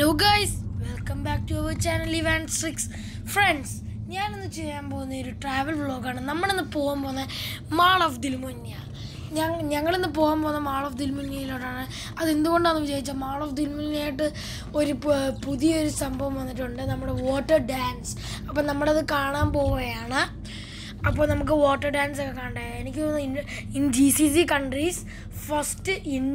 Hello guys, welcome back to our channel Event 6 Friends. ഞാനിന്ന് ചെയ്യാൻ പോകുന്ന ഒരു ട്രാവൽ വ്ളോഗാണ്. നമ്മളിന്ന് പോകാൻ പോകുന്ന മാൾ ഓഫ് ദിൽമുനിയ. ഞങ്ങളിന്ന് പോകാൻ പോകുന്ന മാൾ ഓഫ് ദിൽമുനിയയിലോട്ടാണ്. അതെന്തുകൊണ്ടാണെന്ന് വിചാരിച്ചാൽ മാൾ ഓഫ് ദിൽമുനിയായിട്ട് ഒരു പുതിയൊരു സംഭവം വന്നിട്ടുണ്ട്, നമ്മുടെ വാട്ടർ ഡാൻസ്. അപ്പം നമ്മളത് കാണാൻ പോവുകയാണ്. അപ്പോൾ നമുക്ക് വാട്ടർ ഡാൻസ് ഒക്കെ കാണണ്ടേ. എനിക്ക് തോന്നുന്നു in GCC countries first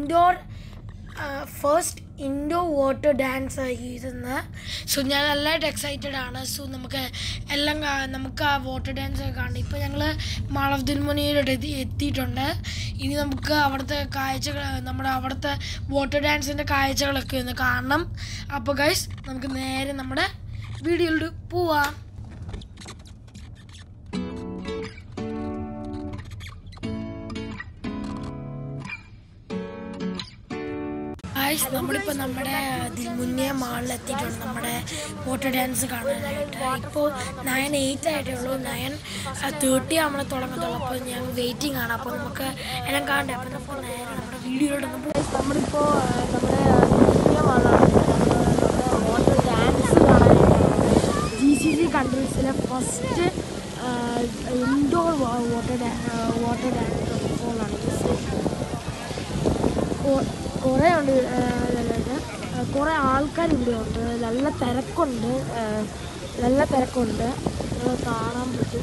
indoor water dance ആയിരുന്നത്. സോ ഞാൻ നല്ലതായിട്ട് എക്സൈറ്റഡ് ആണ്. സോ നമുക്ക് ആ വാട്ടർ ഡാൻസ് ഒക്കെ കാണണം. ഇപ്പോൾ ഞങ്ങൾ മാൾ ഓഫ് ദിൽമുനിയയിലോട്ട് എത്തിയിട്ടുണ്ട്. ഇനി നമുക്ക് അവിടുത്തെ കാഴ്ചകൾ, നമ്മുടെ അവിടുത്തെ വാട്ടർ ഡാൻസിൻ്റെ കാഴ്ചകളൊക്കെ ഒന്ന് കാണണം. അപ്പോൾ ഗൈസ്, നമുക്ക് നേരെ നമ്മുടെ വീഡിയോയിലോട്ട് പോവാം. നമ്മളിപ്പോൾ നമ്മുടെ ദിൽമുനിയ മാളിൽ എത്തിയിട്ടുണ്ട് നമ്മുടെ വാട്ടർ ഡാൻസ് കാണാനായിട്ട്. ഇപ്പോൾ 9:08 ആയിട്ടേ ഉള്ളൂ. 9:30 നമ്മളെ തുടങ്ങത്തുള്ളൂ. അപ്പോൾ ഞാൻ വെയിറ്റിംഗ് ആണ്. അപ്പോൾ നമുക്ക് എല്ലാം കാണണ്ടേ. അപ്പോൾ നമുക്ക് നേരെ നമ്മുടെ വീഡിയോയിലോട്ടൊന്ന് പോകും. നമ്മളിപ്പോൾ നമ്മുടെ ദിൽമുനിയ മാളാണ് വാട്ടർ ഡാൻസ് കാണാനായിട്ട്. GCC കൺട്രീസിലെ ഫസ്റ്റ് ഇൻഡോർ വാട്ടർ ഡാൻസ് ഫോളാണ്. കുറേ ഉണ്ട്, കുറേ ആൾക്കാർ ഇവിടെ ഉണ്ട്. നല്ല തിരക്കുണ്ട്, കാണാൻ പറ്റും.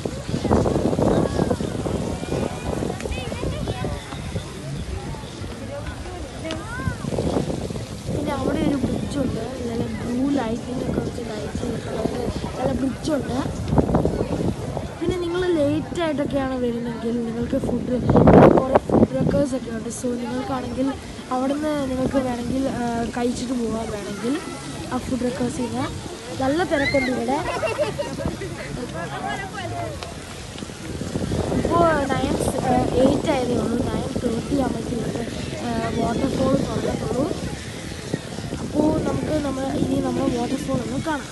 പിന്നെ അവിടെ ഒരു ബ്രിഡ്ജുണ്ട്, നല്ല ബ്ലൂ ലൈറ്റിനൊക്കെ വെച്ച് നല്ല ബ്രിഡ്ജുണ്ട്. പിന്നെ നിങ്ങൾ ലേറ്റായിട്ടൊക്കെയാണ് വരുന്നതെങ്കിൽ നിങ്ങൾക്ക് കുറേ ഫുഡ് ട്രക്കേഴ്സൊക്കെ ഉണ്ട്. സോ നിങ്ങൾക്കാണെങ്കിൽ അവിടെ നിന്ന് നിങ്ങൾക്ക് വേണമെങ്കിൽ കഴിച്ചിട്ട് പോകാൻ വേണമെങ്കിൽ ആ ഫുഡ് ട്രക്കേഴ്സിന്. നല്ല തിരക്കുണ്ട് ഇവിടെ. ഇപ്പോൾ 9:08 ആയതേ ഉള്ളൂ. 9:30 ആകുമ്പോഴത്തേക്ക് വാട്ടർഫോൾ തുറന്നിട്ടുള്ളൂ. അപ്പോൾ നമുക്ക് ഇനി നമ്മൾ വാട്ടർഫോൾ ഒന്ന് കാണാം.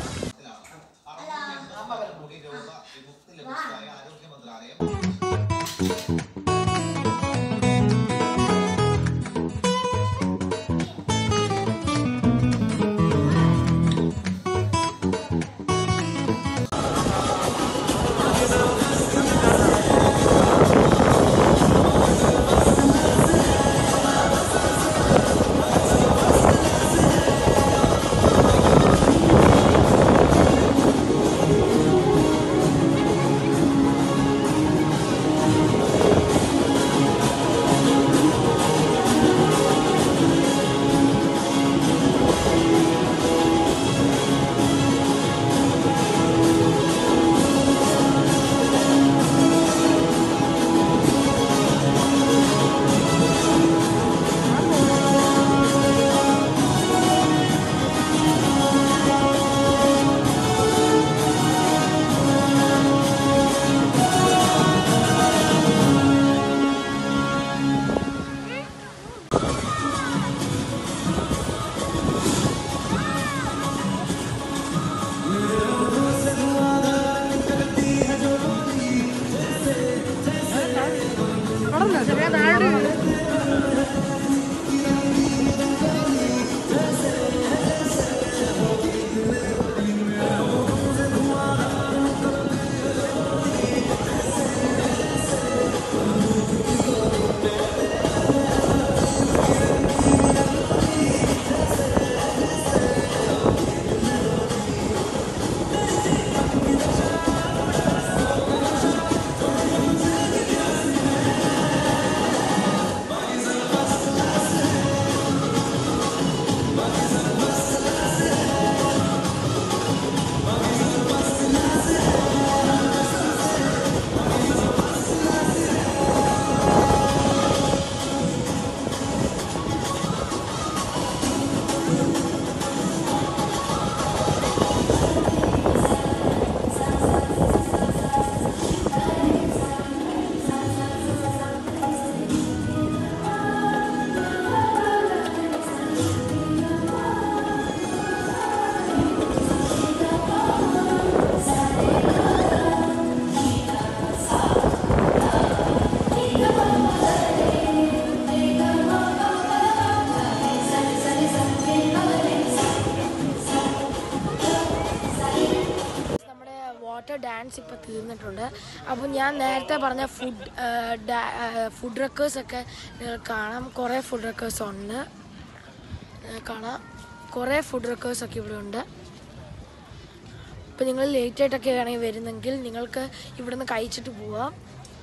വാട്ടർ ഡാൻസ് ഇപ്പോൾ തീർന്നിട്ടുണ്ട്. അപ്പോൾ ഞാൻ നേരത്തെ പറഞ്ഞ ഫുഡ് റെക്കേഴ്സൊക്കെ നിങ്ങൾ കാണാം. കുറേ ഫുഡ് റെക്കേഴ്സ് ഉണ്ട്, കാണാം. കുറേ ഫുഡ് റെക്കേഴ്സൊക്കെ ഇവിടെ ഉണ്ട്. അപ്പോൾ നിങ്ങൾ ലേറ്റായിട്ടൊക്കെ ആണെങ്കിൽ വരുന്നെങ്കിൽ നിങ്ങൾക്ക് ഇവിടെ നിന്ന് കഴിച്ചിട്ട് പോവാം.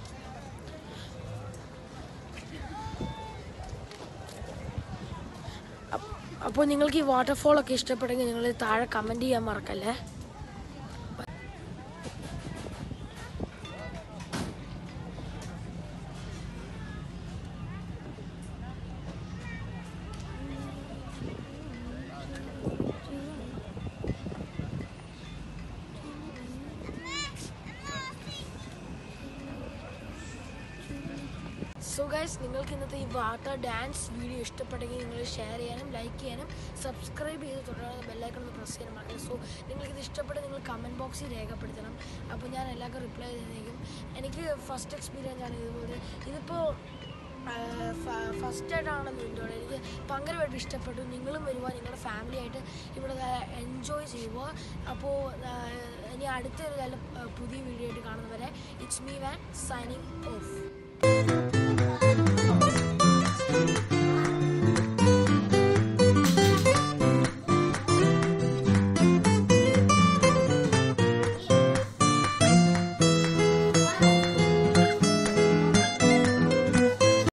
അപ്പോൾ നിങ്ങൾക്ക് ഈ വാട്ടർഫോളൊക്കെ ഇഷ്ടപ്പെടുമെങ്കിൽ നിങ്ങൾ താഴെ കമൻറ്റ് ചെയ്യാൻ മറക്കല്ലേ. സോ ഗൈസ്, നിങ്ങൾക്ക് ഇന്നത്തെ ഈ വാട്ടർ ഡാൻസ് വീഡിയോ ഇഷ്ടപ്പെട്ടെങ്കിൽ നിങ്ങൾ ഷെയർ ചെയ്യാനും ലൈക്ക് ചെയ്യാനും സബ്സ്ക്രൈബ് ചെയ്ത് തുടർന്ന് ബെല്ലൈക്കൺ ഒന്ന് പ്രസ് ചെയ്യാനും മറക്കരുത്. സോ നിങ്ങൾക്കിത് ഇഷ്ടപ്പെട്ട് നിങ്ങൾ കമൻറ്റ് ബോക്സിൽ രേഖപ്പെടുത്തണം. അപ്പോൾ ഞാൻ എല്ലാവർക്കും റിപ്ലൈ ചെയ്തേക്കും. എനിക്ക് ഫസ്റ്റ് എക്സ്പീരിയൻസ് ആണ് ഇതുപോലെ. ഇതിപ്പോൾ ഫസ്റ്റായിട്ടാണെന്ന് ഇതുപോലെ എനിക്ക് ഭയങ്കരമായിട്ട് ഇഷ്ടപ്പെട്ടു. നിങ്ങളും വരുക, നിങ്ങളുടെ ഫാമിലിയായിട്ട് ഇവിടെ എൻജോയ് ചെയ്യുക. അപ്പോൾ ഇനി അടുത്തൊരു നല്ല പുതിയ വീഡിയോ ആയിട്ട് കാണുന്നവരെ ഇറ്റ്സ് മീ വാൻ സൈനിങ് ഓഫ്.